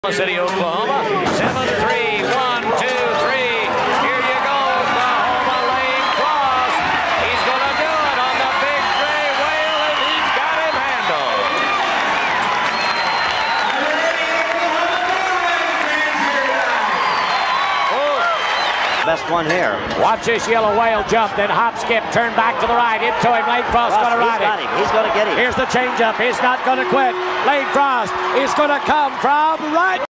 City, Oklahoma. 7-3, 1, 2, 3. Here you go, Oklahoma. Lane Frost. He's going to do it on the big gray whale, and he's got him handled. Best one here. Watch this yellow whale jump, then hop, skip, turn back to the right. Into him, Lane Frost going to ride it. He's going to get him. Here's the changeup. He's not going to quit. Lane Frost is going to come from right.